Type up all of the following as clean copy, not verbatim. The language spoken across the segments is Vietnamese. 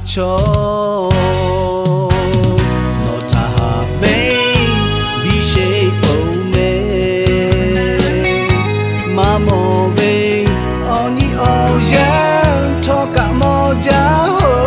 cho nó thả về bị chế bầu mê mà mò về ở nhị ở giang thọ cả mò giá hồ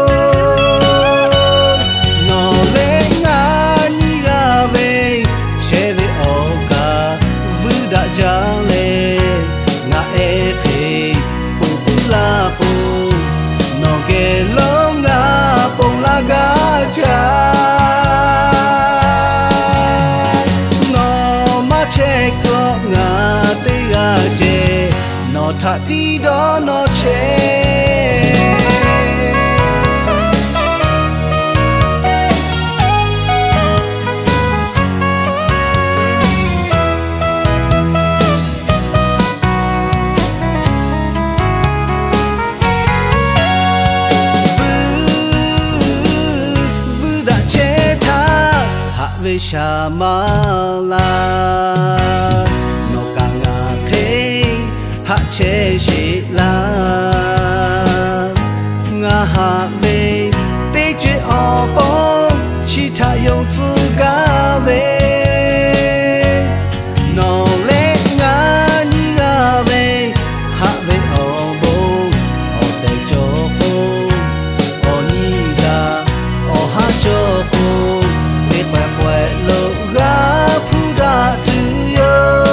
nó về ngã nhị gà về chế về ở cả vư đã giá lệ ngã e khê bù bù la bù nó ghé lâu ngã bông la gà cha nó má che có ngã tê gà chê nó thả đi đó nó chê về xa mà la nó càng ngả thế hạ chế chỉ là ngả hạ về tê chế ở bóng chỉ thả用自gà về nó lẽ ngả nhị ngả về hạ về ở bóng ở tê cho bóng ở nhị gà ở hạ cho bóng quẹ lộ gà phu đã tự do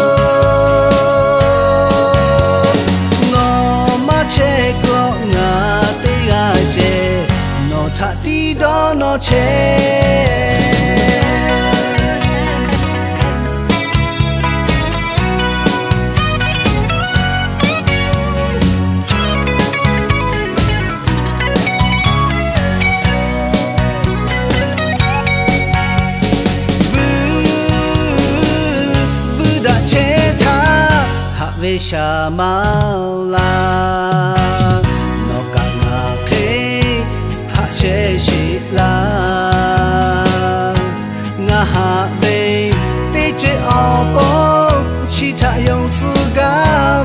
nó má che có ngà tê gà chê nó thả đi đó nó chê về xa mà la nó càng ngả khê hạ chế chỉ là ngả hạ về tê chế ở bóng chỉ thả用自gà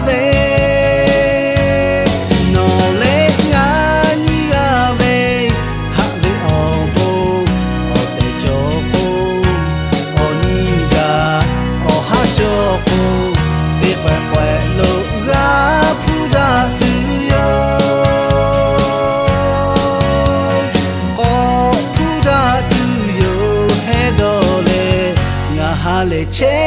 về nó lẽ ngả nhị gà về hạ về ở bóng ở tê cho bóng ở nhị gà ở hạ cho bóng quẹ lộ gà phu đã tự do phu đã tự do hết đó lệ ngả hà lệ chế